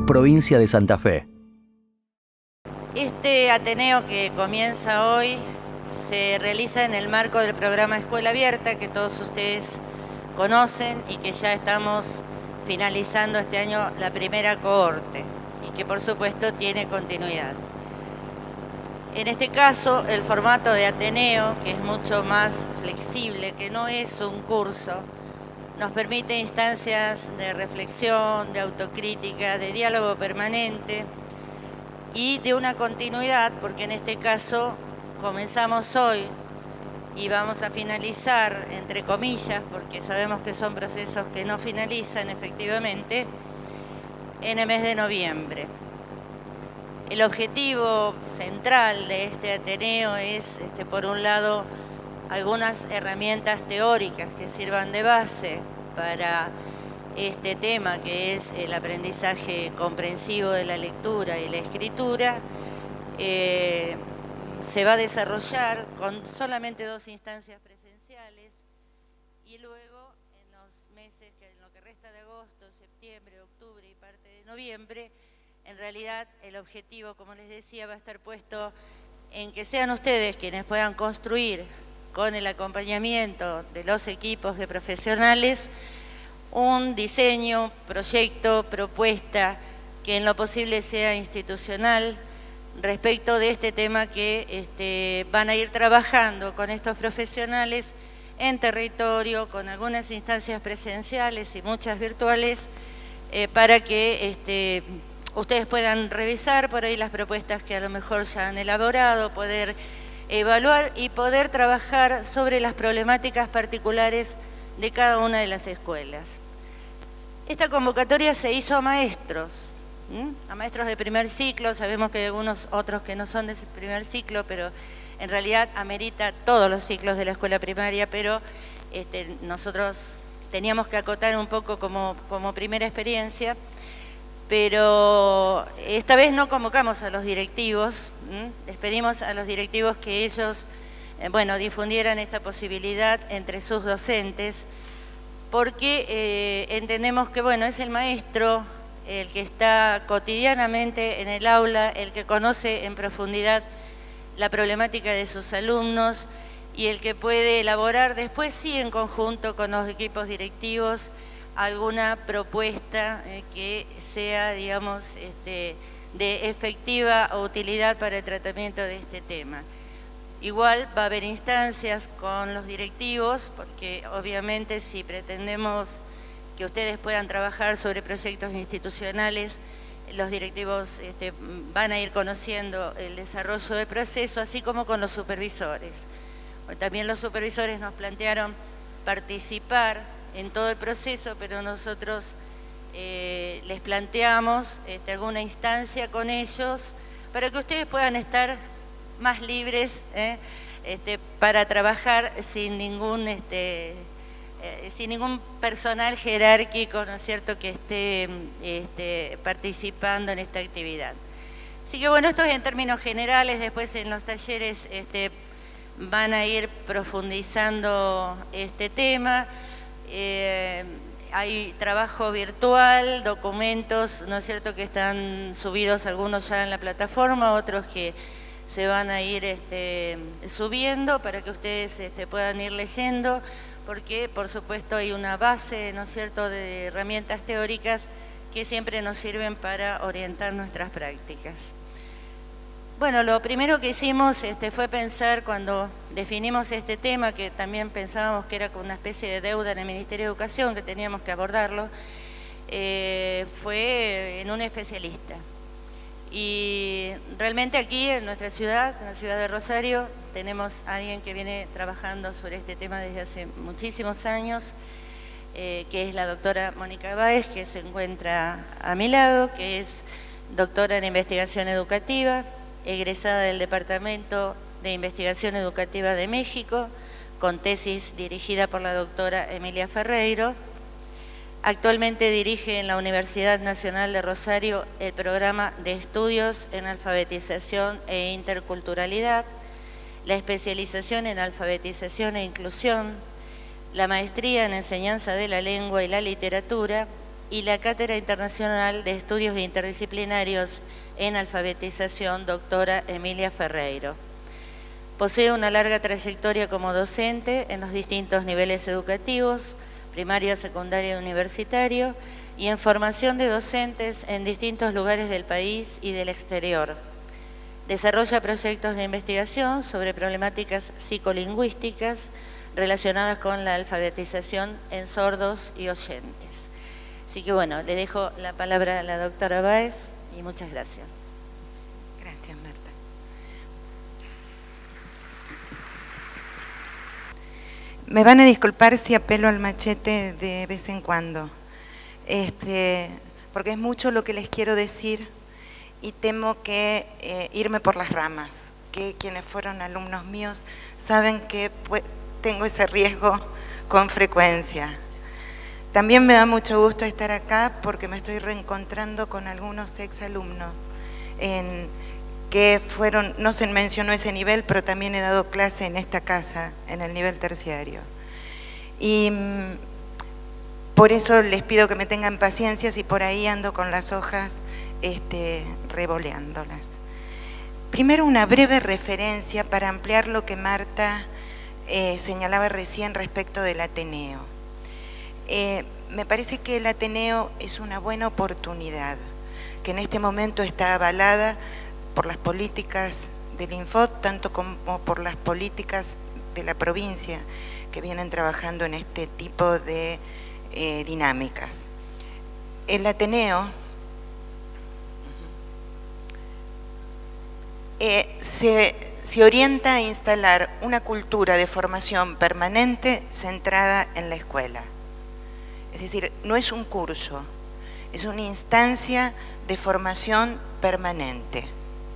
provincia de Santa Fe. Este Ateneo que comienza hoy se realiza en el marco del programa Escuela Abierta, que todos ustedes conocen y que ya estamos finalizando este año la primera cohorte y que por supuesto tiene continuidad. En este caso, el formato de Ateneo, que es mucho más flexible, que no es un curso, nos permite instancias de reflexión, de autocrítica, de diálogo permanente y de una continuidad, porque en este caso comenzamos hoy y vamos a finalizar, entre comillas, porque sabemos que son procesos que no finalizan efectivamente, en el mes de noviembre. El objetivo central de este Ateneo es, por un lado, algunas herramientas teóricas que sirvan de base para este tema que es el aprendizaje comprensivo de la lectura y la escritura. Se va a desarrollar con solamente 2 instancias presenciales y luego en los meses, en lo que resta de agosto, septiembre, octubre y parte de noviembre, en realidad el objetivo, como les decía, va a estar puesto en que sean ustedes quienes puedan construir con el acompañamiento de los equipos de profesionales un diseño, proyecto, propuesta que en lo posible sea institucional respecto de este tema que van a ir trabajando con estos profesionales en territorio, con algunas instancias presenciales y muchas virtuales, para que ustedes puedan revisar por ahí las propuestas que a lo mejor ya han elaborado, poder evaluar y poder trabajar sobre las problemáticas particulares de cada una de las escuelas. Esta convocatoria se hizo a maestros de primer ciclo. Sabemos que hay algunos otros que no son de ese primer ciclo, pero en realidad amerita todos los ciclos de la escuela primaria, pero nosotros teníamos que acotar un poco como primera experiencia, pero esta vez no convocamos a los directivos, les pedimos a los directivos que ellos difundieran esta posibilidad entre sus docentes, porque entendemos que es el maestro el que está cotidianamente en el aula, el que conoce en profundidad la problemática de sus alumnos y el que puede elaborar después sí en conjunto con los equipos directivos alguna propuesta que sea, digamos, de efectiva utilidad para el tratamiento de este tema. Igual va a haber instancias con los directivos, porque obviamente si pretendemos que ustedes puedan trabajar sobre proyectos institucionales, los directivos van a ir conociendo el desarrollo del proceso, así como con los supervisores. También los supervisores nos plantearon participar en todo el proceso, pero nosotros les planteamos alguna instancia con ellos para que ustedes puedan estar más libres para trabajar sin ningún personal jerárquico, ¿no es cierto?, que esté participando en esta actividad. Así que esto es en términos generales. Después en los talleres van a ir profundizando este tema. Hay trabajo virtual, documentos, ¿no es cierto?, que están subidos, algunos ya en la plataforma, otros que se van a ir subiendo para que ustedes puedan ir leyendo, porque por supuesto hay una base, ¿no es cierto?, de herramientas teóricas que siempre nos sirven para orientar nuestras prácticas. Lo primero que hicimos fue pensar, cuando definimos este tema, que también pensábamos que era como una especie de deuda en el Ministerio de Educación, que teníamos que abordarlo, fue en un especialista. Y realmente aquí en nuestra ciudad, en la ciudad de Rosario, tenemos a alguien que viene trabajando sobre este tema desde hace muchísimos años, que es la doctora Mónica Báez, que se encuentra a mi lado, que es doctora en investigación educativa, egresada del Departamento de Investigación Educativa de México, con tesis dirigida por la doctora Emilia Ferreiro. Actualmente dirige en la Universidad Nacional de Rosario el programa de estudios en alfabetización e interculturalidad, la especialización en alfabetización e inclusión, la maestría en enseñanza de la lengua y la literatura y la Cátedra Internacional de Estudios Interdisciplinarios en Alfabetización, doctora Emilia Ferreiro. Posee una larga trayectoria como docente en los distintos niveles educativos, primario, secundario y universitario, y en formación de docentes en distintos lugares del país y del exterior. Desarrolla proyectos de investigación sobre problemáticas psicolingüísticas relacionadas con la alfabetización en sordos y oyentes. Así que bueno, le dejo la palabra a la doctora Báez y muchas gracias. Gracias, Marta. Me van a disculpar si apelo al machete de vez en cuando, porque es mucho lo que les quiero decir y temo que irme por las ramas, que quienes fueron alumnos míos saben que tengo ese riesgo con frecuencia. También me da mucho gusto estar acá porque me estoy reencontrando con algunos exalumnos que fueron, no se mencionó ese nivel, pero también he dado clase en esta casa, en el nivel terciario. Y por eso les pido que me tengan paciencia si por ahí ando con las hojas revoleándolas. Primero, una breve referencia para ampliar lo que Marta señalaba recién respecto del Ateneo. Me parece que el Ateneo es una buena oportunidad, que en este momento está avalada por las políticas del Infod, tanto como por las políticas de la provincia que vienen trabajando en este tipo de dinámicas. El Ateneo se orienta a instalar una cultura de formación permanente centrada en la escuela. Es decir, no es un curso, es una instancia de formación permanente.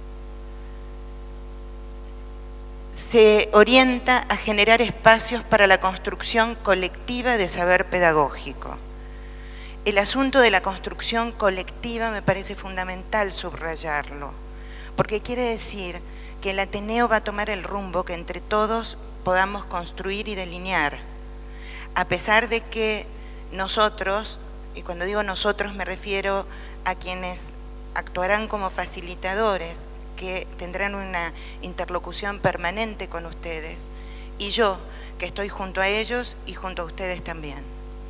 Se orienta a generar espacios para la construcción colectiva de saber pedagógico. El asunto de la construcción colectiva me parece fundamental subrayarlo, porque quiere decir que el Ateneo va a tomar el rumbo que entre todos podamos construir y delinear, a pesar de que nosotros, y cuando digo nosotros me refiero a quienes actuarán como facilitadores, que tendrán una interlocución permanente con ustedes, y yo, que estoy junto a ellos y junto a ustedes también.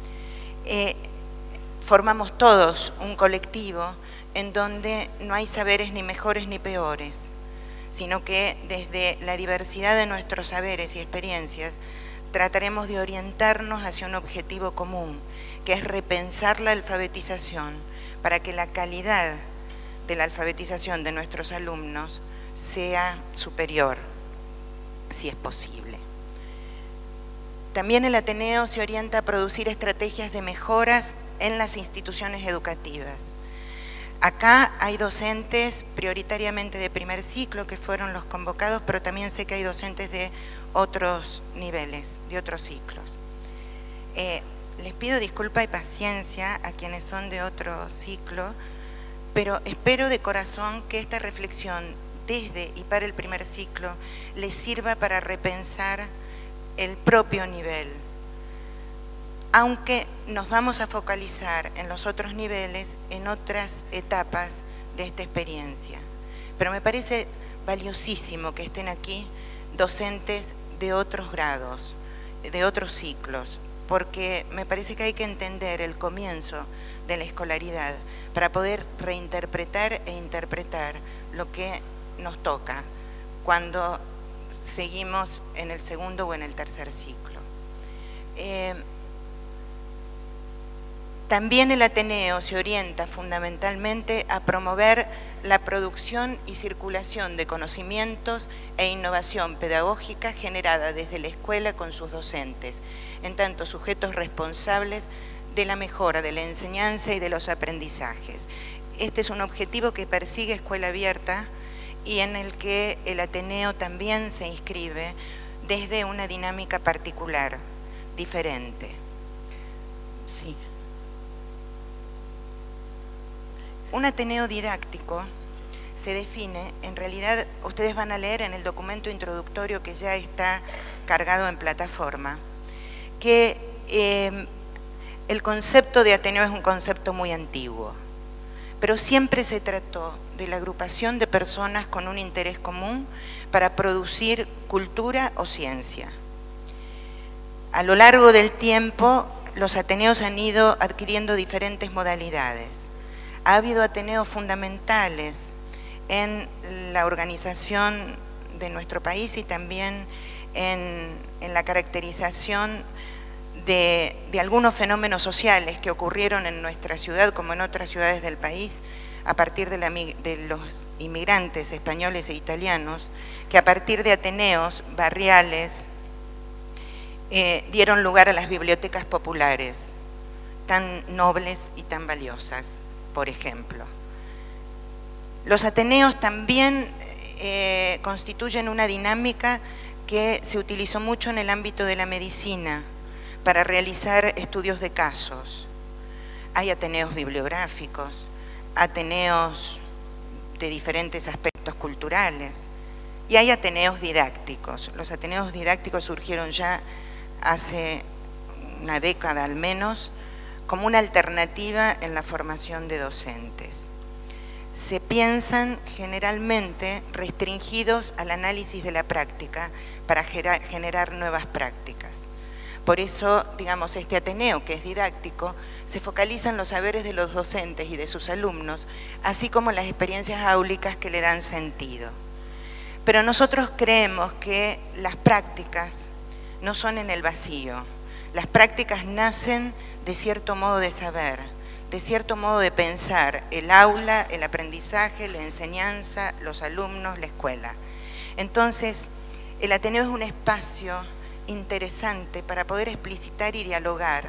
Formamos todos un colectivo en donde no hay saberes ni mejores ni peores, sino que desde la diversidad de nuestros saberes y experiencias trataremos de orientarnos hacia un objetivo común, que es repensar la alfabetización para que la calidad de la alfabetización de nuestros alumnos sea superior, si es posible. También el Ateneo se orienta a producir estrategias de mejoras en las instituciones educativas. Acá hay docentes prioritariamente de primer ciclo que fueron los convocados, pero también sé que hay docentes de otros niveles, de otros ciclos. Les pido disculpa y paciencia a quienes son de otro ciclo, pero espero de corazón que esta reflexión desde y para el primer ciclo les sirva para repensar el propio nivel, aunque nos vamos a focalizar en los otros niveles, en otras etapas de esta experiencia. Pero me parece valiosísimo que estén aquí docentes de otros grados, de otros ciclos, porque me parece que hay que entender el comienzo de la escolaridad para poder reinterpretar e interpretar lo que nos toca cuando seguimos en el segundo o en el tercer ciclo. También el Ateneo se orienta fundamentalmente a promover la producción y circulación de conocimientos e innovación pedagógica generada desde la escuela con sus docentes, en tanto sujetos responsables de la mejora de la enseñanza y de los aprendizajes. Este es un objetivo que persigue Escuela Abierta y en el que el Ateneo también se inscribe desde una dinámica particular, diferente. Sí. Un Ateneo didáctico se define, en realidad ustedes van a leer en el documento introductorio que ya está cargado en plataforma, que el concepto de Ateneo es un concepto muy antiguo, pero siempre se trató de la agrupación de personas con un interés común para producir cultura o ciencia. A lo largo del tiempo, los ateneos han ido adquiriendo diferentes modalidades. Ha habido ateneos fundamentales en la organización de nuestro país y también en la caracterización de algunos fenómenos sociales que ocurrieron en nuestra ciudad como en otras ciudades del país a partir de los inmigrantes españoles e italianos, que a partir de ateneos barriales dieron lugar a las bibliotecas populares, tan nobles y tan valiosas, por ejemplo. Los ateneos también constituyen una dinámica que se utilizó mucho en el ámbito de la medicina para realizar estudios de casos. Hay ateneos bibliográficos, ateneos de diferentes aspectos culturales y hay ateneos didácticos. Los ateneos didácticos surgieron ya hace una década al menos como una alternativa en la formación de docentes. Se piensan generalmente restringidos al análisis de la práctica para generar nuevas prácticas. Por eso, digamos, este ateneo, que es didáctico, se focaliza en los saberes de los docentes y de sus alumnos, así como las experiencias áulicas que le dan sentido. Pero nosotros creemos que las prácticas no son en el vacío. Las prácticas nacen de cierto modo de saber, de cierto modo de pensar el aula, el aprendizaje, la enseñanza, los alumnos, la escuela. Entonces, el ateneo es un espacio interesante para poder explicitar y dialogar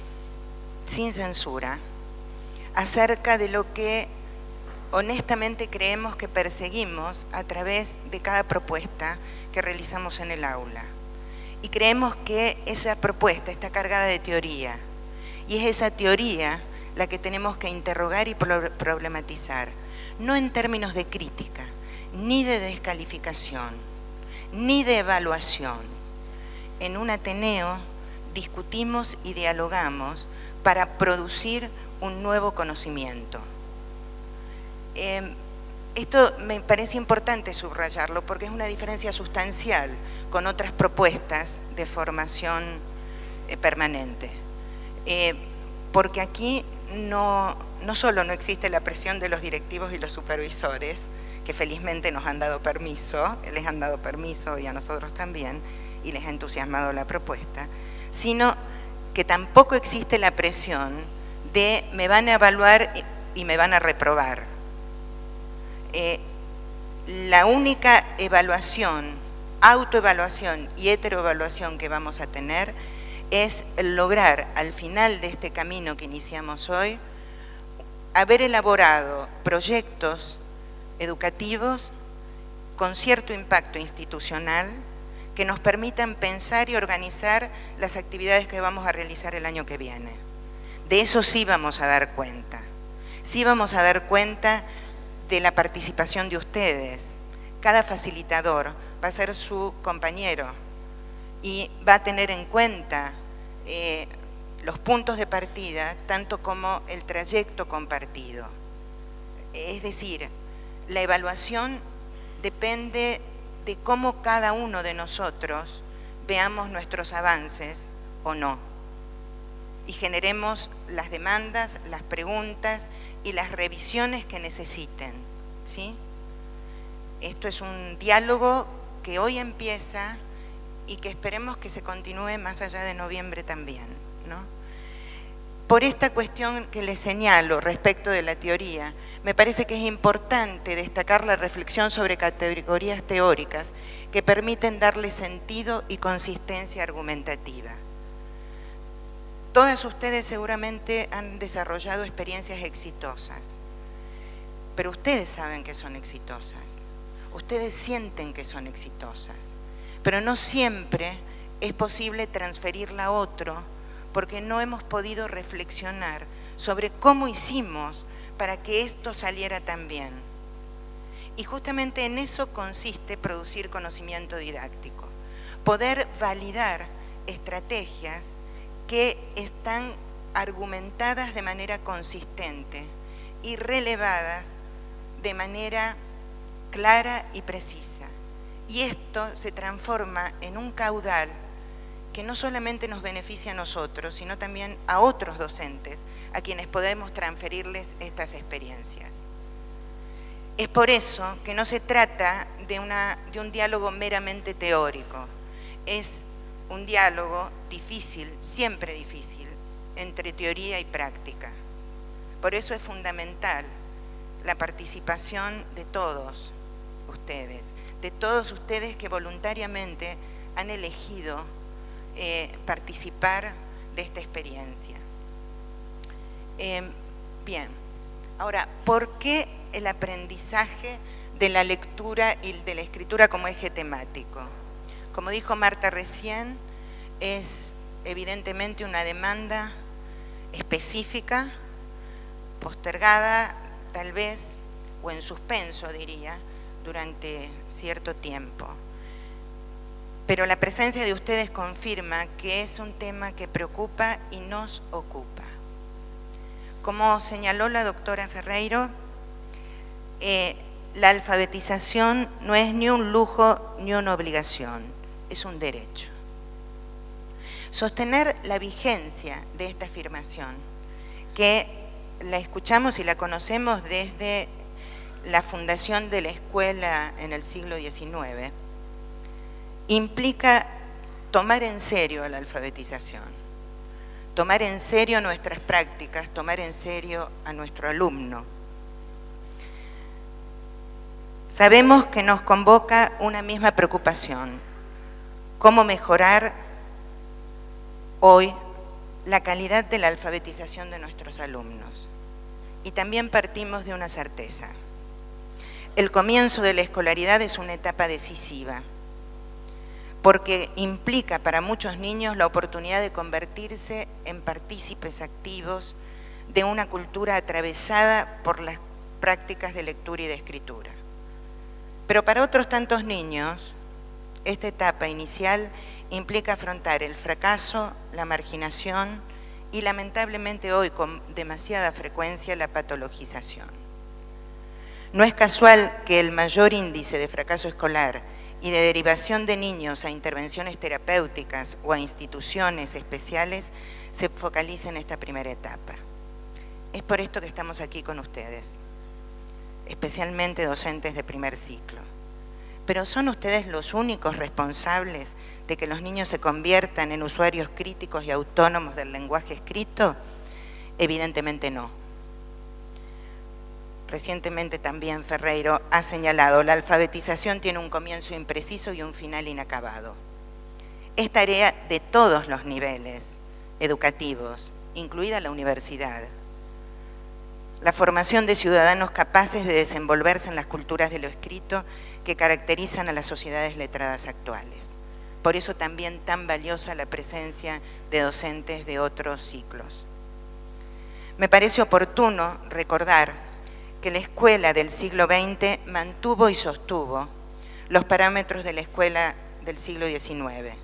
sin censura acerca de lo que honestamente creemos que perseguimos a través de cada propuesta que realizamos en el aula. Y creemos que esa propuesta está cargada de teoría, y es esa teoría la que tenemos que interrogar y problematizar, no en términos de crítica, ni de descalificación, ni de evaluación. En un ateneo discutimos y dialogamos para producir un nuevo conocimiento. Esto me parece importante subrayarlo porque es una diferencia sustancial con otras propuestas de formación permanente. Porque aquí no solo no existe la presión de los directivos y los supervisores, que felizmente nos han dado permiso, les han dado permiso y a nosotros también, y les ha entusiasmado la propuesta, sino que tampoco existe la presión de me van a evaluar y me van a reprobar. La única evaluación, autoevaluación y heteroevaluación que vamos a tener es lograr al final de este camino que iniciamos hoy, haber elaborado proyectos educativos con cierto impacto institucional que nos permitan pensar y organizar las actividades que vamos a realizar el año que viene. De eso sí vamos a dar cuenta. Sí vamos a dar cuenta de la participación de ustedes. Cada facilitador va a ser su compañero y va a tener en cuenta los puntos de partida, tanto como el trayecto compartido. Es decir, la evaluación depende de cómo cada uno de nosotros veamos nuestros avances o no, y generemos las demandas, las preguntas y las revisiones que necesiten, ¿sí? Esto es un diálogo que hoy empieza y que esperemos que se continúe más allá de noviembre también, ¿no? Por esta cuestión que les señalo respecto de la teoría, me parece que es importante destacar la reflexión sobre categorías teóricas que permiten darle sentido y consistencia argumentativa. Todas ustedes seguramente han desarrollado experiencias exitosas, pero ustedes saben que son exitosas, ustedes sienten que son exitosas, pero no siempre es posible transferirla a otro porque no hemos podido reflexionar sobre cómo hicimos para que esto saliera tan bien. Y justamente en eso consiste producir conocimiento didáctico, poder validar estrategias que están argumentadas de manera consistente y relevadas de manera clara y precisa. Y esto se transforma en un caudal que no solamente nos beneficia a nosotros, sino también a otros docentes, a quienes podemos transferirles estas experiencias. Es por eso que no se trata de un diálogo meramente teórico, es un diálogo difícil, siempre difícil, entre teoría y práctica. Por eso es fundamental la participación de todos ustedes que voluntariamente han elegido participar de esta experiencia. Bien, ahora, ¿por qué el aprendizaje de la lectura y de la escritura como eje temático? Como dijo Marta recién, es evidentemente una demanda específica, postergada tal vez, o en suspenso diría, durante cierto tiempo. Pero la presencia de ustedes confirma que es un tema que preocupa y nos ocupa. Como señaló la doctora Ferreiro, la alfabetización no es ni un lujo ni una obligación, es un derecho. Sostener la vigencia de esta afirmación, que la escuchamos y la conocemos desde la fundación de la escuela en el siglo XIX, implica tomar en serio la alfabetización, tomar en serio nuestras prácticas, tomar en serio a nuestro alumno. Sabemos que nos convoca una misma preocupación: cómo mejorar hoy la calidad de la alfabetización de nuestros alumnos. Y también partimos de una certeza: el comienzo de la escolaridad es una etapa decisiva, porque implica para muchos niños la oportunidad de convertirse en partícipes activos de una cultura atravesada por las prácticas de lectura y de escritura. Pero para otros tantos niños, esta etapa inicial implica afrontar el fracaso, la marginación y lamentablemente hoy con demasiada frecuencia la patologización. No es casual que el mayor índice de fracaso escolar y de derivación de niños a intervenciones terapéuticas o a instituciones especiales se focalice en esta primera etapa. Es por esto que estamos aquí con ustedes, especialmente docentes de primer ciclo. Pero ¿son ustedes los únicos responsables de que los niños se conviertan en usuarios críticos y autónomos del lenguaje escrito? Evidentemente no. Recientemente también Ferreiro ha señalado: la alfabetización tiene un comienzo impreciso y un final inacabado. Es tarea de todos los niveles educativos, incluida la universidad. La formación de ciudadanos capaces de desenvolverse en las culturas de lo escrito que caracterizan a las sociedades letradas actuales. Por eso también tan valiosa la presencia de docentes de otros ciclos. Me parece oportuno recordar que la escuela del siglo XX mantuvo y sostuvo los parámetros de la escuela del siglo XIX.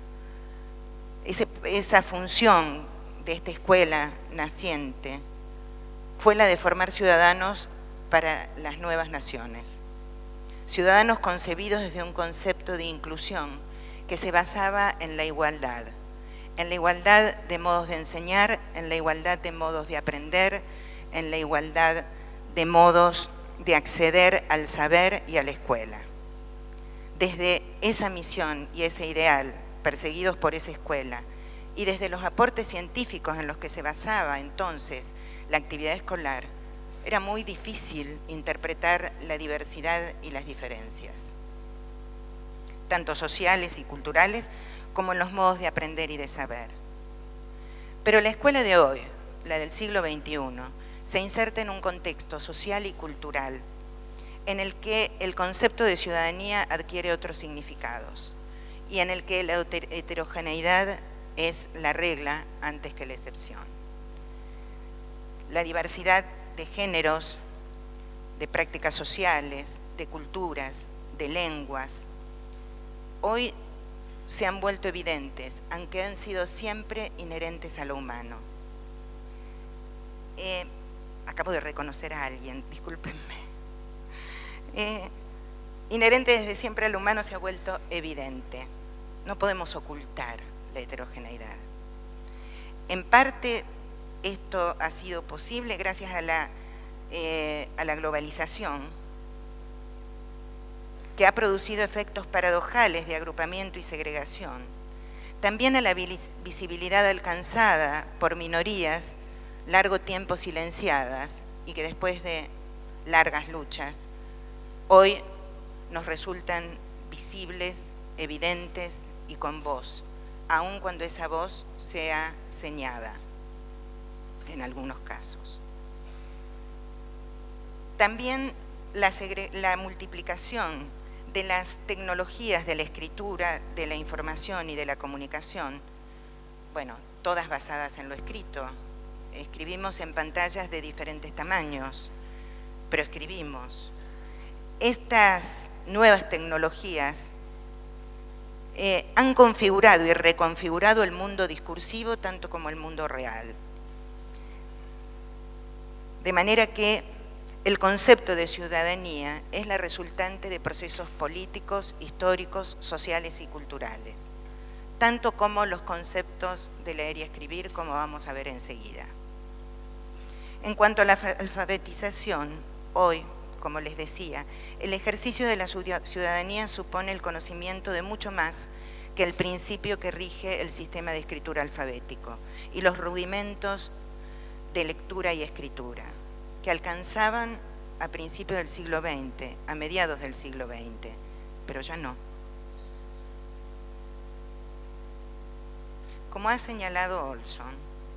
Esa función de esta escuela naciente fue la de formar ciudadanos para las nuevas naciones. Ciudadanos concebidos desde un concepto de inclusión que se basaba en la igualdad de modos de enseñar, en la igualdad de modos de aprender, en la igualdad de modos de acceder al saber y a la escuela. Desde esa misión y ese ideal, perseguidos por esa escuela, y desde los aportes científicos en los que se basaba entonces la actividad escolar, era muy difícil interpretar la diversidad y las diferencias, tanto sociales y culturales como en los modos de aprender y de saber. Pero la escuela de hoy, la del siglo XXI, se inserta en un contexto social y cultural en el que el concepto de ciudadanía adquiere otros significados y en el que la heterogeneidad es la regla antes que la excepción. La diversidad de géneros, de prácticas sociales, de culturas, de lenguas, hoy se han vuelto evidentes, aunque han sido siempre inherentes a lo humano. acabo de reconocer a alguien, discúlpenme. Inherente desde siempre al humano se ha vuelto evidente. No podemos ocultar la heterogeneidad. En parte esto ha sido posible gracias a la globalización, que ha producido efectos paradojales de agrupamiento y segregación. También a la visibilidad alcanzada por minorías largo tiempo silenciadas y que después de largas luchas hoy nos resultan visibles, evidentes y con voz, aun cuando esa voz sea señada en algunos casos. También la multiplicación de las tecnologías de la escritura, de la información y de la comunicación, bueno, todas basadas en lo escrito. Escribimos en pantallas de diferentes tamaños, pero escribimos. Estas nuevas tecnologías han configurado y reconfigurado el mundo discursivo tanto como el mundo real. De manera que el concepto de ciudadanía es la resultante de procesos políticos, históricos, sociales y culturales, tanto como los conceptos de leer y escribir, como vamos a ver enseguida. En cuanto a la alfabetización, hoy, como les decía, el ejercicio de la ciudadanía supone el conocimiento de mucho más que el principio que rige el sistema de escritura alfabético y los rudimentos de lectura y escritura, que alcanzaban a principios del siglo XX, a mediados del siglo XX, pero ya no. Como ha señalado Olson,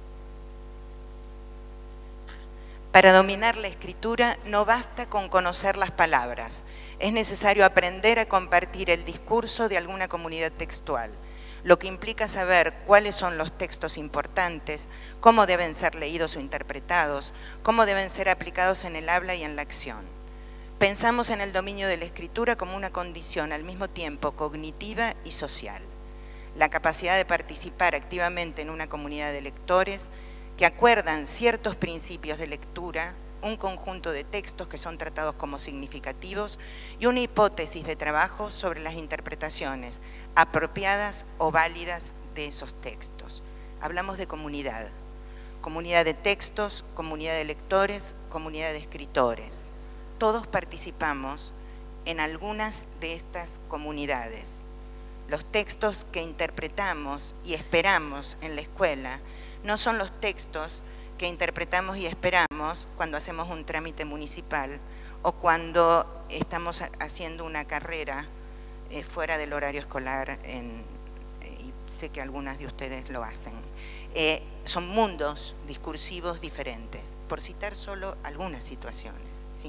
para dominar la escritura no basta con conocer las palabras, es necesario aprender a compartir el discurso de alguna comunidad textual, lo que implica saber cuáles son los textos importantes, cómo deben ser leídos o interpretados, cómo deben ser aplicados en el habla y en la acción. Pensamos en el dominio de la escritura como una condición al mismo tiempo cognitiva y social. La capacidad de participar activamente en una comunidad de lectores que acuerdan ciertos principios de lectura, un conjunto de textos que son tratados como significativos y una hipótesis de trabajo sobre las interpretaciones apropiadas o válidas de esos textos. Hablamos de comunidad, comunidad de textos, comunidad de lectores, comunidad de escritores. Todos participamos en algunas de estas comunidades. Los textos que interpretamos y esperamos en la escuela no son los textos que interpretamos y esperamos cuando hacemos un trámite municipal o cuando estamos haciendo una carrera fuera del horario escolar, y sé que algunas de ustedes lo hacen. Son mundos discursivos diferentes, por citar solo algunas situaciones, ¿sí?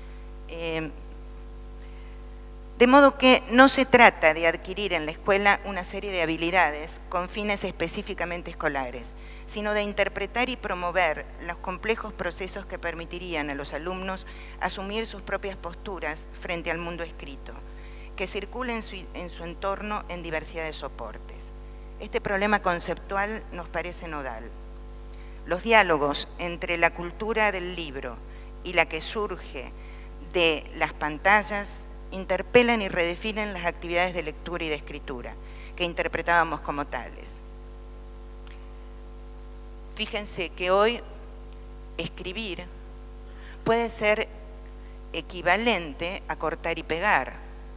De modo que no se trata de adquirir en la escuela una serie de habilidades con fines específicamente escolares, sino de interpretar y promover los complejos procesos que permitirían a los alumnos asumir sus propias posturas frente al mundo escrito, que circula en su entorno en diversidad de soportes. Este problema conceptual nos parece nodal. Los diálogos entre la cultura del libro y la que surge de las pantallas interpelan y redefinen las actividades de lectura y de escritura, que interpretábamos como tales. Fíjense que hoy escribir puede ser equivalente a cortar y pegar.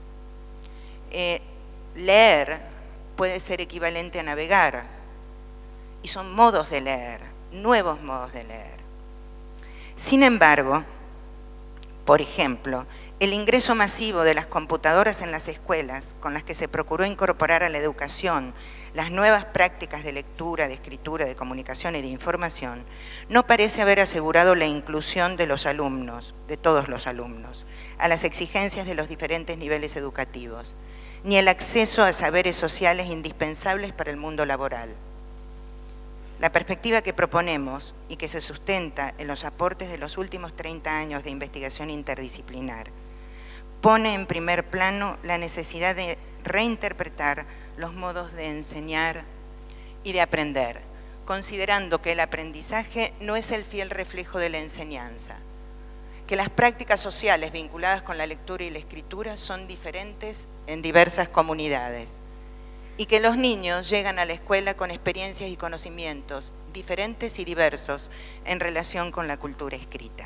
Leer puede ser equivalente a navegar. Y son modos de leer, nuevos modos de leer. Sin embargo, por ejemplo, el ingreso masivo de las computadoras en las escuelas, con las que se procuró incorporar a la educación las nuevas prácticas de lectura, de escritura, de comunicación y de información, no parece haber asegurado la inclusión de los alumnos, de todos los alumnos, a las exigencias de los diferentes niveles educativos, ni el acceso a saberes sociales indispensables para el mundo laboral. La perspectiva que proponemos y que se sustenta en los aportes de los últimos 30 años de investigación interdisciplinar pone en primer plano la necesidad de reinterpretar los modos de enseñar y de aprender considerando que el aprendizaje no es el fiel reflejo de la enseñanza, que las prácticas sociales vinculadas con la lectura y la escritura son diferentes en diversas comunidades y que los niños llegan a la escuela con experiencias y conocimientos diferentes y diversos en relación con la cultura escrita.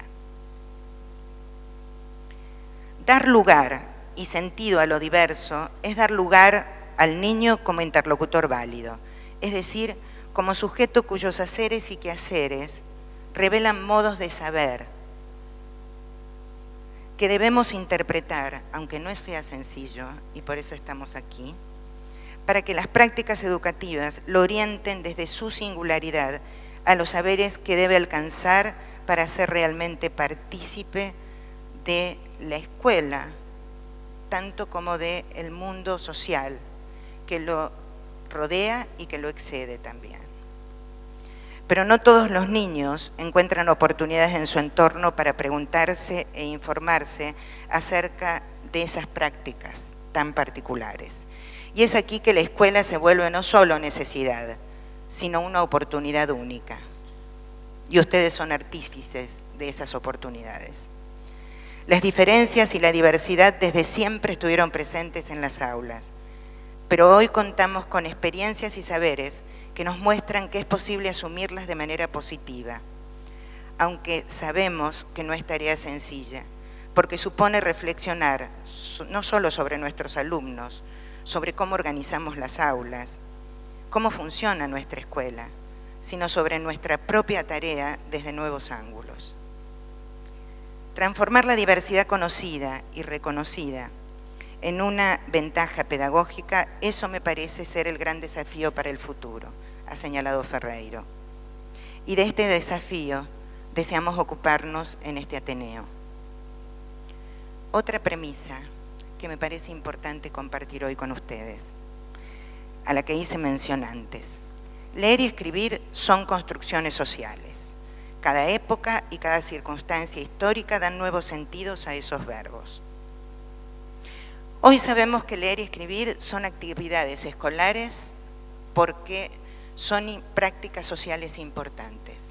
Dar lugar y sentido a lo diverso es dar lugar al niño como interlocutor válido, es decir, como sujeto cuyos haceres y quehaceres revelan modos de saber que debemos interpretar, aunque no sea sencillo, y por eso estamos aquí, para que las prácticas educativas lo orienten desde su singularidad a los saberes que debe alcanzar para ser realmente partícipe de la escuela, tanto como del mundo social que lo rodea y que lo excede también. Pero no todos los niños encuentran oportunidades en su entorno para preguntarse e informarse acerca de esas prácticas tan particulares. Y es aquí que la escuela se vuelve no solo necesidad, sino una oportunidad única. Y ustedes son artífices de esas oportunidades. Las diferencias y la diversidad desde siempre estuvieron presentes en las aulas, pero hoy contamos con experiencias y saberes que nos muestran que es posible asumirlas de manera positiva, aunque sabemos que no es tarea sencilla, porque supone reflexionar no solo sobre nuestros alumnos, sobre cómo organizamos las aulas, cómo funciona nuestra escuela, sino sobre nuestra propia tarea desde nuevos ángulos. Transformar la diversidad conocida y reconocida en una ventaja pedagógica, eso me parece ser el gran desafío para el futuro, ha señalado Ferreiro. Y de este desafío deseamos ocuparnos en este Ateneo. Otra premisa que me parece importante compartir hoy con ustedes, a la que hice mención antes. Leer y escribir son construcciones sociales. Cada época y cada circunstancia histórica dan nuevos sentidos a esos verbos. Hoy sabemos que leer y escribir son actividades escolares porque son prácticas sociales importantes.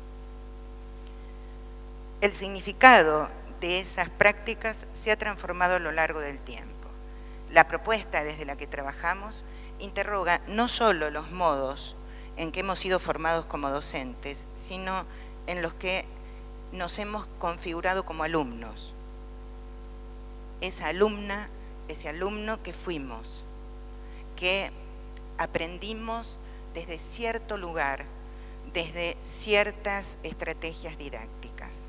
El significado de esas prácticas se ha transformado a lo largo del tiempo. La propuesta desde la que trabajamos interroga no solo los modos en que hemos sido formados como docentes, sino en los que nos hemos configurado como alumnos. Esa alumna, ese alumno que fuimos, que aprendimos desde cierto lugar, desde ciertas estrategias didácticas.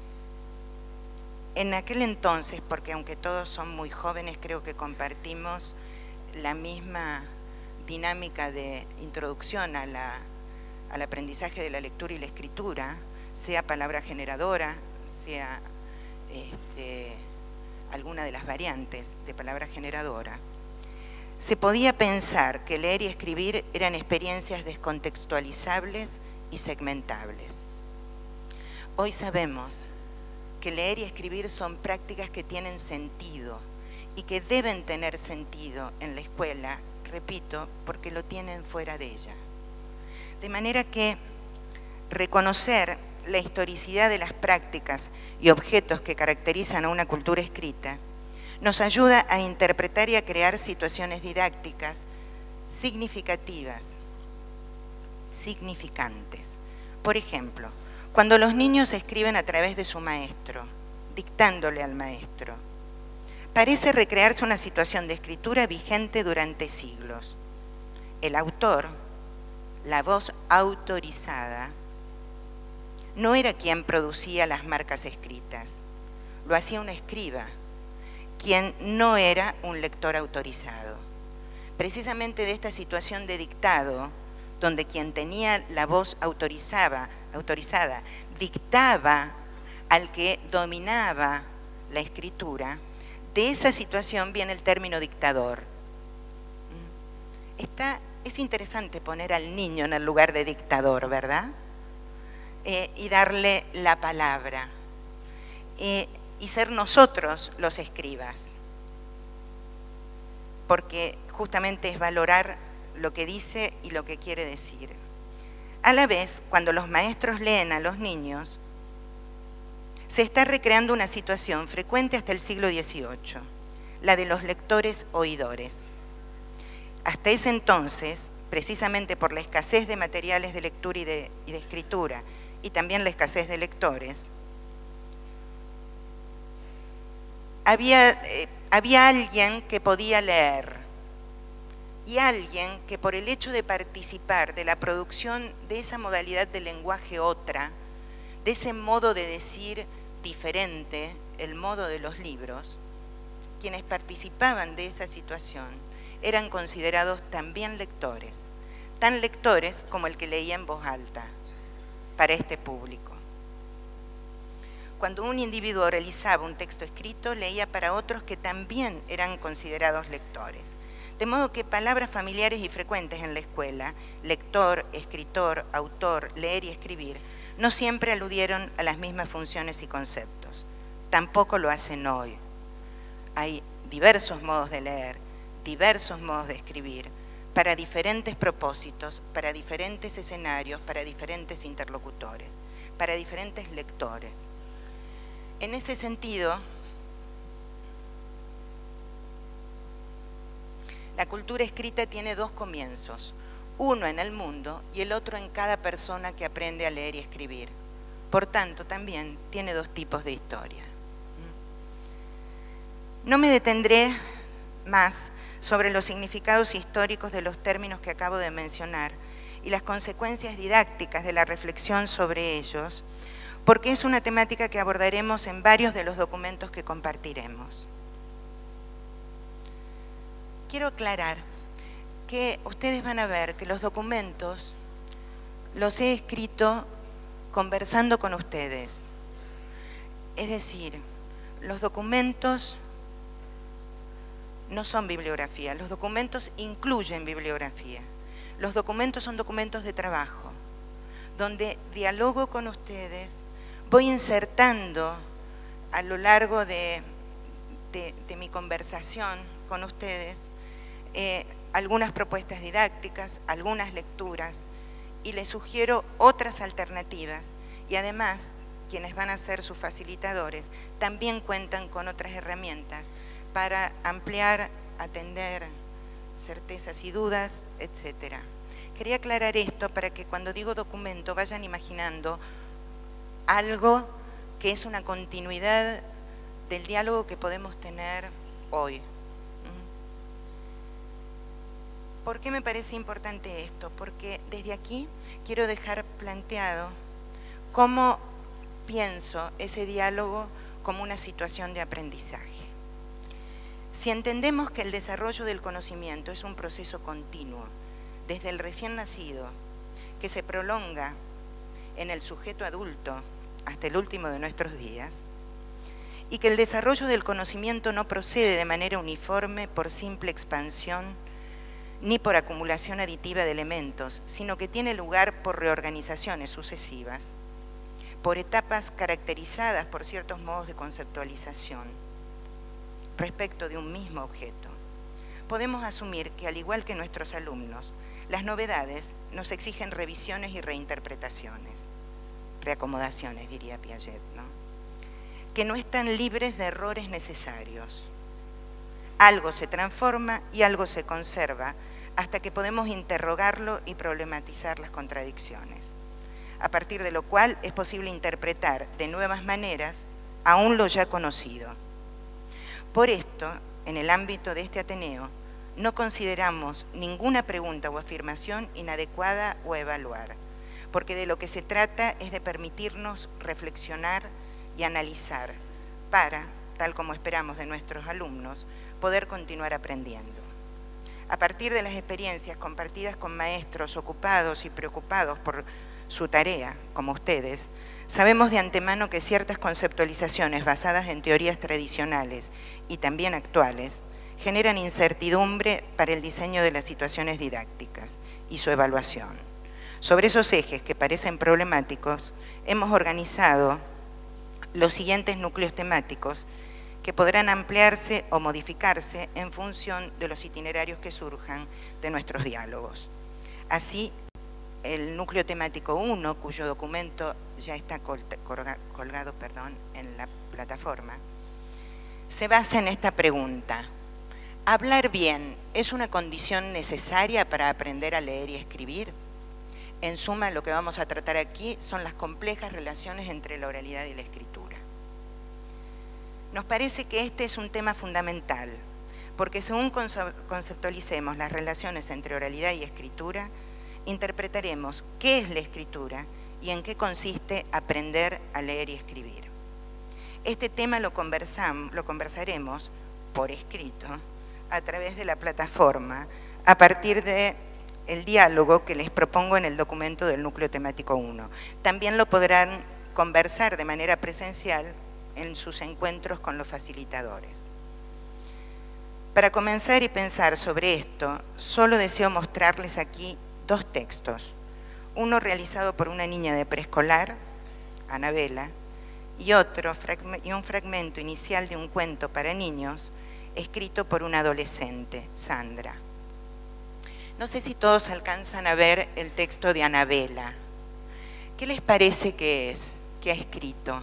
En aquel entonces, porque aunque todos son muy jóvenes, creo que compartimos la misma dinámica de introducción al aprendizaje de la lectura y la escritura, sea palabra generadora, sea alguna de las variantes de palabra generadora, se podía pensar que leer y escribir eran experiencias descontextualizables y segmentables. Hoy sabemos que leer y escribir son prácticas que tienen sentido y que deben tener sentido en la escuela, repito, porque lo tienen fuera de ella. De manera que reconocer la historicidad de las prácticas y objetos que caracterizan a una cultura escrita nos ayuda a interpretar y a crear situaciones didácticas significativas, significantes. Por ejemplo, cuando los niños escriben a través de su maestro, dictándole al maestro, parece recrearse una situación de escritura vigente durante siglos. El autor, la voz autorizada, no era quien producía las marcas escritas, lo hacía un escriba, quien no era un lector autorizado. Precisamente de esta situación de dictado, donde quien tenía la voz autorizada dictaba al que dominaba la escritura, de esa situación viene el término dictador. Es interesante poner al niño en el lugar de dictador, ¿verdad? Y darle la palabra. Y ser nosotros los escribas. Porque justamente es valorar lo que dice y lo que quiere decir. A la vez, cuando los maestros leen a los niños, se está recreando una situación frecuente hasta el siglo XVIII, la de los lectores oidores. Hasta ese entonces, precisamente por la escasez de materiales de lectura y de escritura, y también la escasez de lectores, había alguien que podía leer y alguien que por el hecho de participar de la producción de esa modalidad de lenguaje otra, de ese modo de decir diferente, el modo de los libros, quienes participaban de esa situación eran considerados también lectores, tan lectores como el que leía en voz alta para este público. Cuando un individuo realizaba un texto escrito, leía para otros que también eran considerados lectores. De modo que palabras familiares y frecuentes en la escuela, lector, escritor, autor, leer y escribir, no siempre aludieron a las mismas funciones y conceptos. Tampoco lo hacen hoy. Hay diversos modos de leer, diversos modos de escribir, para diferentes propósitos, para diferentes escenarios, para diferentes interlocutores, para diferentes lectores. En ese sentido, la cultura escrita tiene dos comienzos, uno en el mundo y el otro en cada persona que aprende a leer y escribir. Por tanto, también tiene dos tipos de historia. No me detendré más sobre los significados históricos de los términos que acabo de mencionar y las consecuencias didácticas de la reflexión sobre ellos, porque es una temática que abordaremos en varios de los documentos que compartiremos. Quiero aclarar que ustedes van a ver que los documentos los he escrito conversando con ustedes. Es decir, los documentos no son bibliografía, los documentos incluyen bibliografía. Los documentos son documentos de trabajo, donde dialogo con ustedes, voy insertando a lo largo de mi conversación con ustedes algunas propuestas didácticas, algunas lecturas, y les sugiero otras alternativas. Y además, quienes van a ser sus facilitadores también cuentan con otras herramientas para ampliar, atender certezas y dudas, etc. Quería aclarar esto para que cuando digo documento vayan imaginando algo que es una continuidad del diálogo que podemos tener hoy. ¿Por qué me parece importante esto? Porque desde aquí quiero dejar planteado cómo pienso ese diálogo como una situación de aprendizaje. Si entendemos que el desarrollo del conocimiento es un proceso continuo, desde el recién nacido, que se prolonga en el sujeto adulto hasta el último de nuestros días, y que el desarrollo del conocimiento no procede de manera uniforme por simple expansión ni por acumulación aditiva de elementos, sino que tiene lugar por reorganizaciones sucesivas, por etapas caracterizadas por ciertos modos de conceptualización respecto de un mismo objeto. Podemos asumir que, al igual que nuestros alumnos, las novedades nos exigen revisiones y reinterpretaciones, reacomodaciones, diría Piaget, ¿no? Que no están libres de errores necesarios. Algo se transforma y algo se conserva hasta que podemos interrogarlo y problematizar las contradicciones, a partir de lo cual es posible interpretar de nuevas maneras aún lo ya conocido. Por esto, en el ámbito de este Ateneo, no consideramos ninguna pregunta o afirmación inadecuada o a evaluar, porque de lo que se trata es de permitirnos reflexionar y analizar para, tal como esperamos de nuestros alumnos, poder continuar aprendiendo. A partir de las experiencias compartidas con maestros ocupados y preocupados por su tarea, como ustedes, sabemos de antemano que ciertas conceptualizaciones basadas en teorías tradicionales y también actuales generan incertidumbre para el diseño de las situaciones didácticas y su evaluación. Sobre esos ejes que parecen problemáticos, hemos organizado los siguientes núcleos temáticos que podrán ampliarse o modificarse en función de los itinerarios que surjan de nuestros diálogos. Así, el núcleo temático 1, cuyo documento ya está colgado en la plataforma, se basa en esta pregunta. ¿Hablar bien es una condición necesaria para aprender a leer y escribir? En suma, lo que vamos a tratar aquí son las complejas relaciones entre la oralidad y la escritura. Nos parece que este es un tema fundamental, porque según conceptualicemos las relaciones entre oralidad y escritura, interpretaremos qué es la escritura y en qué consiste aprender a leer y escribir. Este tema lo conversaremos por escrito a través de la plataforma a partir del diálogo que les propongo en el documento del núcleo temático 1. También lo podrán conversar de manera presencial en sus encuentros con los facilitadores. Para comenzar y pensar sobre esto, solo deseo mostrarles aquí dos textos. Uno realizado por una niña de preescolar, Anabela, y un fragmento inicial de un cuento para niños escrito por una adolescente, Sandra. No sé si todos alcanzan a ver el texto de Anabela. ¿Qué les parece que es, que ha escrito?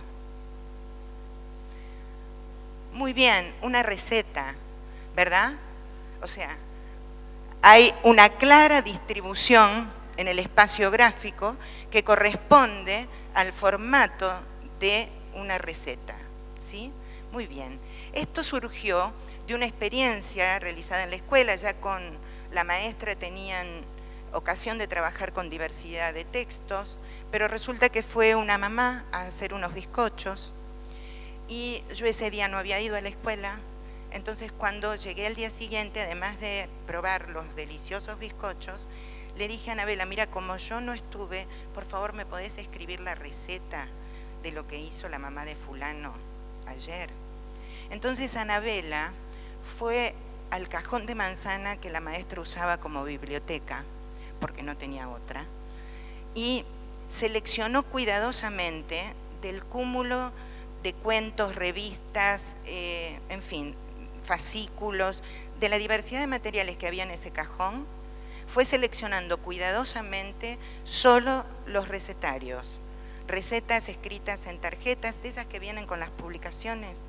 Muy bien, una receta, ¿verdad? O sea, hay una clara distribución en el espacio gráfico que corresponde al formato de una receta, ¿sí? Muy bien. Esto surgió de una experiencia realizada en la escuela. Ya con la maestra tenían ocasión de trabajar con diversidad de textos, pero resulta que fue una mamá a hacer unos bizcochos y yo ese día no había ido a la escuela. Entonces, cuando llegué al día siguiente, además de probar los deliciosos bizcochos, le dije a Anabela, mira, como yo no estuve, por favor, ¿me podés escribir la receta de lo que hizo la mamá de fulano ayer? Entonces, Anabela fue al cajón de manzana que la maestra usaba como biblioteca, porque no tenía otra, y seleccionó cuidadosamente del cúmulo de cuentos, revistas, en fin, fascículos, de la diversidad de materiales que había en ese cajón, fue seleccionando cuidadosamente solo los recetarios, recetas escritas en tarjetas, de esas que vienen con las publicaciones,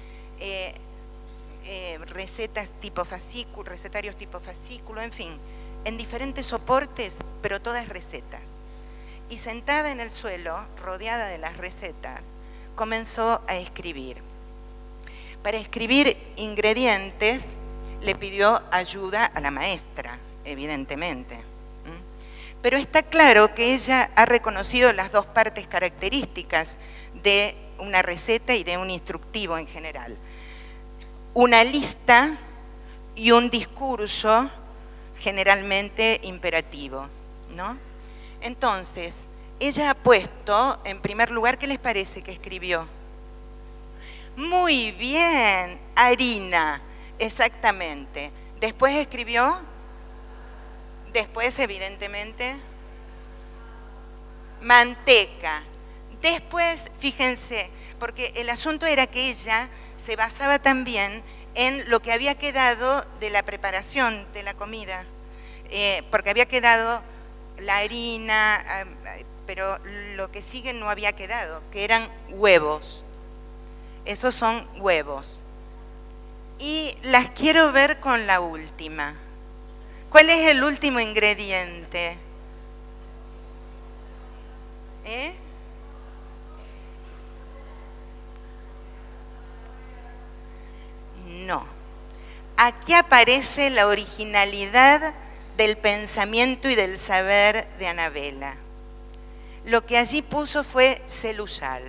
recetas tipo fascículo, recetarios tipo fascículo, en fin, en diferentes soportes, pero todas recetas. Y sentada en el suelo, rodeada de las recetas, comenzó a escribir. Para escribir ingredientes, le pidió ayuda a la maestra, evidentemente. Pero está claro que ella ha reconocido las dos partes características de una receta y de un instructivo en general. Una lista y un discurso generalmente imperativo, ¿no? Entonces, ella ha puesto, en primer lugar, ¿qué les parece que escribió? Muy bien, harina, exactamente. Después escribió, después evidentemente, manteca. Después, fíjense, porque el asunto era que ella se basaba también en lo que había quedado de la preparación de la comida, porque había quedado la harina, pero lo que sigue no había quedado, que eran huevos. Esos son huevos. Y las quiero ver con la última. ¿Cuál es el último ingrediente? No. Aquí aparece la originalidad del pensamiento y del saber de Anabela. Lo que allí puso fue celusal.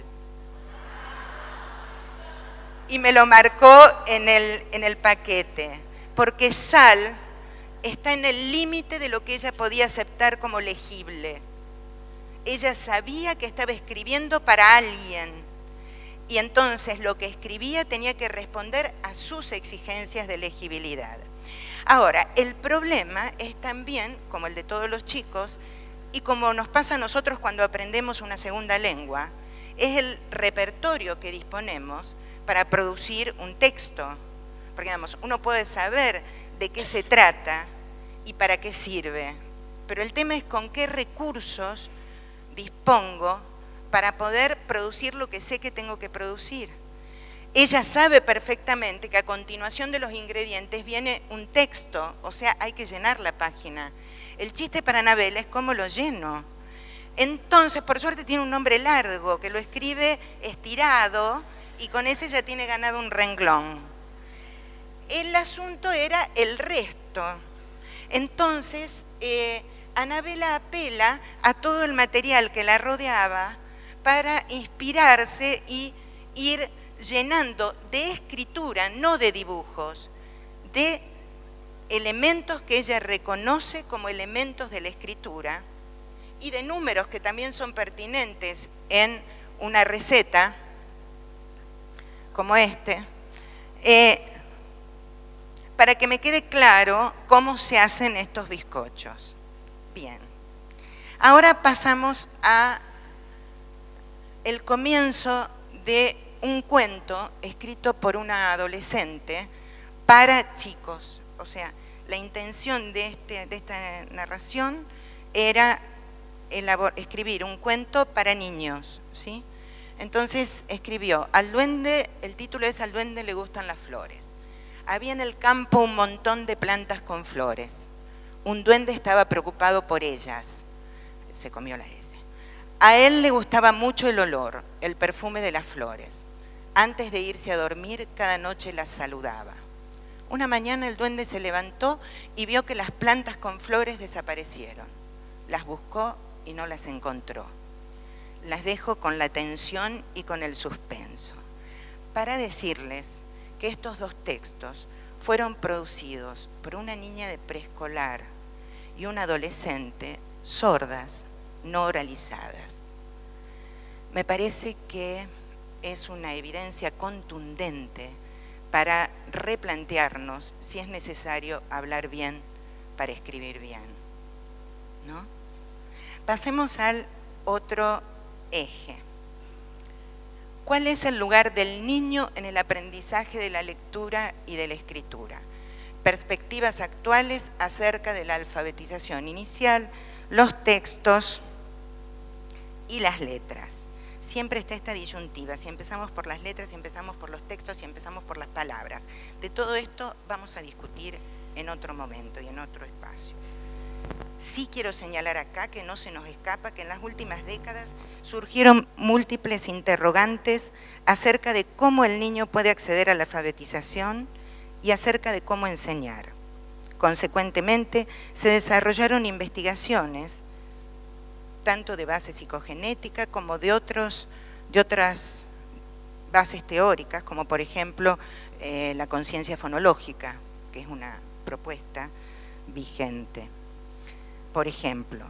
Y me lo marcó en el paquete, porque sal está en el límite de lo que ella podía aceptar como legible. Ella sabía que estaba escribiendo para alguien, y entonces lo que escribía tenía que responder a sus exigencias de legibilidad. Ahora, el problema es también, como el de todos los chicos, y como nos pasa a nosotros cuando aprendemos una segunda lengua, es el repertorio que disponemos para producir un texto. Porque, digamos, uno puede saber de qué se trata y para qué sirve, pero el tema es con qué recursos dispongo para poder producir lo que sé que tengo que producir. Ella sabe perfectamente que a continuación de los ingredientes viene un texto, o sea, hay que llenar la página. El chiste para Anabela es cómo lo lleno. Entonces, por suerte tiene un nombre largo, que lo escribe estirado, y con ese ya tiene ganado un renglón. El asunto era el resto. Entonces, Anabela apela a todo el material que la rodeaba para inspirarse y ir llenando de escritura, no de dibujos, de elementos que ella reconoce como elementos de la escritura y de números que también son pertinentes en una receta como este, para que me quede claro cómo se hacen estos bizcochos. Bien, ahora pasamos a el comienzo de un cuento escrito por una adolescente para chicos. O sea, la intención de esta narración era escribir un cuento para niños, ¿sí? Entonces escribió, al duende, el título es Al duende le gustan las flores. Había en el campo un montón de plantas con flores. Un duende estaba preocupado por ellas. Se comió la S. A él le gustaba mucho el olor, el perfume de las flores. Antes de irse a dormir, cada noche las saludaba. Una mañana el duende se levantó y vio que las plantas con flores desaparecieron. Las buscó y no las encontró. Las dejo con la tensión y con el suspenso, para decirles que estos dos textos fueron producidos por una niña de preescolar y una adolescente sordas, no oralizadas. Me parece que es una evidencia contundente para replantearnos si es necesario hablar bien para escribir bien, ¿no? Pasemos al otro eje. ¿Cuál es el lugar del niño en el aprendizaje de la lectura y de la escritura? Perspectivas actuales acerca de la alfabetización inicial, los textos y las letras. Siempre está esta disyuntiva, si empezamos por las letras, si empezamos por los textos, si empezamos por las palabras. De todo esto vamos a discutir en otro momento y en otro espacio. Sí quiero señalar acá que no se nos escapa que en las últimas décadas surgieron múltiples interrogantes acerca de cómo el niño puede acceder a la alfabetización y acerca de cómo enseñar. Consecuentemente, se desarrollaron investigaciones, tanto de base psicogenética como de otras bases teóricas, como por ejemplo la conciencia fonológica, que es una propuesta vigente. Por ejemplo,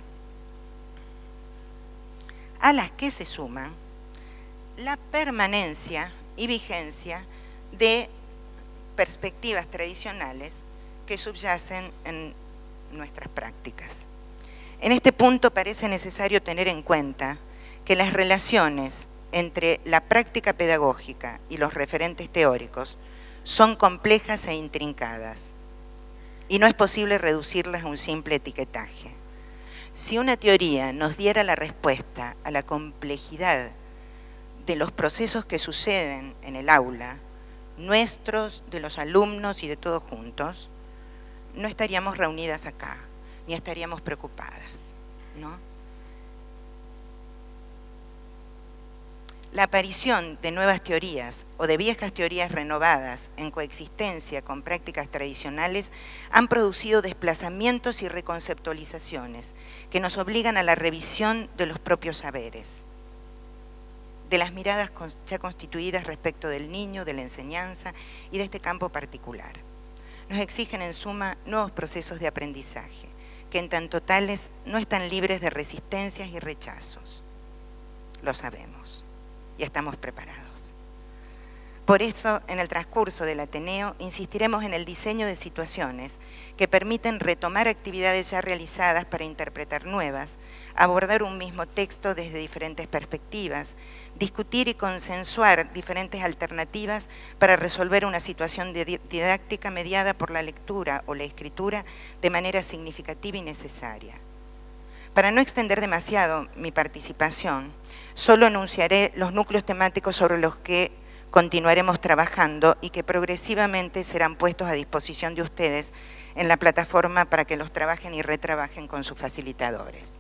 a las que se suman la permanencia y vigencia de perspectivas tradicionales que subyacen en nuestras prácticas. En este punto parece necesario tener en cuenta que las relaciones entre la práctica pedagógica y los referentes teóricos son complejas e intrincadas y no es posible reducirlas a un simple etiquetaje. Si una teoría nos diera la respuesta a la complejidad de los procesos que suceden en el aula, nuestros, de los alumnos y de todos juntos, no estaríamos reunidas acá, ni estaríamos preocupadas, ¿no? La aparición de nuevas teorías o de viejas teorías renovadas en coexistencia con prácticas tradicionales han producido desplazamientos y reconceptualizaciones que nos obligan a la revisión de los propios saberes, de las miradas ya constituidas respecto del niño, de la enseñanza y de este campo particular. Nos exigen en suma nuevos procesos de aprendizaje, que en tanto tales no están libres de resistencias y rechazos. Lo sabemos y estamos preparados. Por eso, en el transcurso del Ateneo, insistiremos en el diseño de situaciones que permiten retomar actividades ya realizadas para interpretar nuevas, abordar un mismo texto desde diferentes perspectivas, discutir y consensuar diferentes alternativas para resolver una situación didáctica mediada por la lectura o la escritura de manera significativa y necesaria. Para no extender demasiado mi participación, solo enunciaré los núcleos temáticos sobre los que continuaremos trabajando y que progresivamente serán puestos a disposición de ustedes en la plataforma para que los trabajen y retrabajen con sus facilitadores.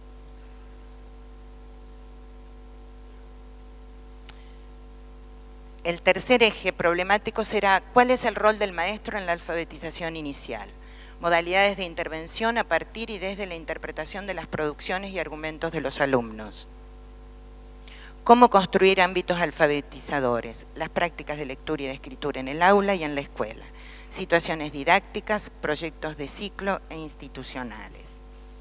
El tercer eje problemático será ¿cuál es el rol del maestro en la alfabetización inicial? Modalidades de intervención a partir y desde la interpretación de las producciones y argumentos de los alumnos. Cómo construir ámbitos alfabetizadores, las prácticas de lectura y de escritura en el aula y en la escuela, situaciones didácticas, proyectos de ciclo e institucionales.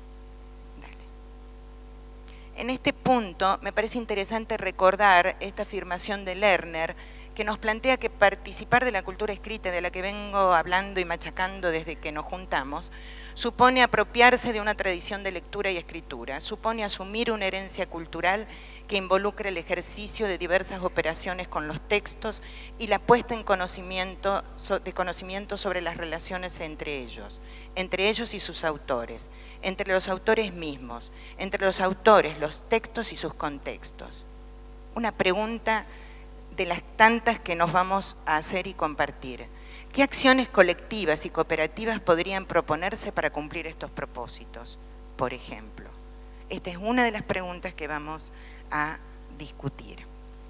En este punto me parece interesante recordar esta afirmación de Lerner que nos plantea que participar de la cultura escrita, de la que vengo hablando y machacando desde que nos juntamos, supone apropiarse de una tradición de lectura y escritura, supone asumir una herencia cultural que involucra el ejercicio de diversas operaciones con los textos y la puesta en conocimiento sobre las relaciones entre ellos y sus autores, entre los autores mismos, entre los autores, los textos y sus contextos. Una pregunta de las tantas que nos vamos a hacer y compartir. ¿Qué acciones colectivas y cooperativas podrían proponerse para cumplir estos propósitos? Por ejemplo, esta es una de las preguntas que vamos a discutir.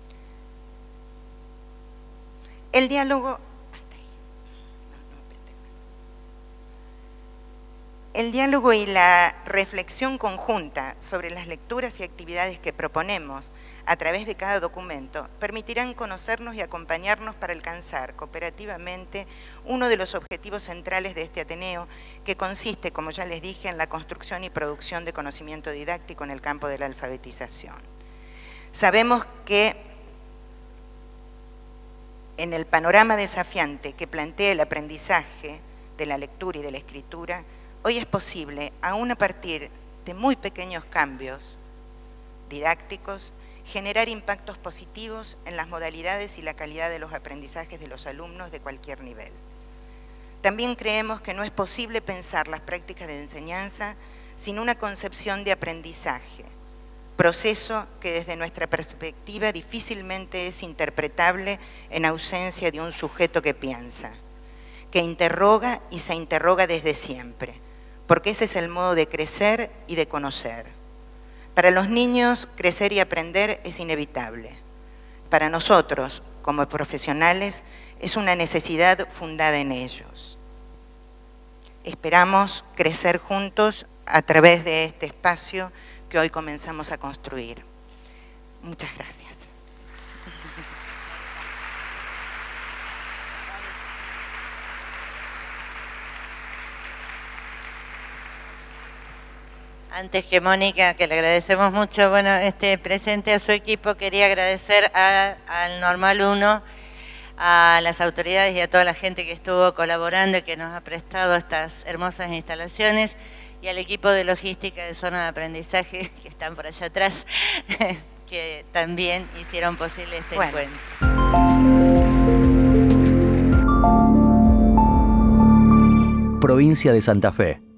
El diálogo y la reflexión conjunta sobre las lecturas y actividades que proponemos a través de cada documento permitirán conocernos y acompañarnos para alcanzar cooperativamente uno de los objetivos centrales de este Ateneo, que consiste, como ya les dije, en la construcción y producción de conocimiento didáctico en el campo de la alfabetización. Sabemos que en el panorama desafiante que plantea el aprendizaje de la lectura y de la escritura, hoy es posible, aún a partir de muy pequeños cambios didácticos, generar impactos positivos en las modalidades y la calidad de los aprendizajes de los alumnos de cualquier nivel. También creemos que no es posible pensar las prácticas de enseñanza sin una concepción de aprendizaje, proceso que desde nuestra perspectiva difícilmente es interpretable en ausencia de un sujeto que piensa, que interroga y se interroga desde siempre, porque ese es el modo de crecer y de conocer. Para los niños, crecer y aprender es inevitable. Para nosotros, como profesionales, es una necesidad fundada en ellos. Esperamos crecer juntos a través de este espacio que hoy comenzamos a construir. Muchas gracias. Antes que Mónica, que le agradecemos mucho, bueno, presente a su equipo, quería agradecer al Normal 1, a las autoridades y a toda la gente que estuvo colaborando y que nos ha prestado estas hermosas instalaciones, y al equipo de logística de zona de aprendizaje, que están por allá atrás, que también hicieron posible este encuentro. Provincia de Santa Fe.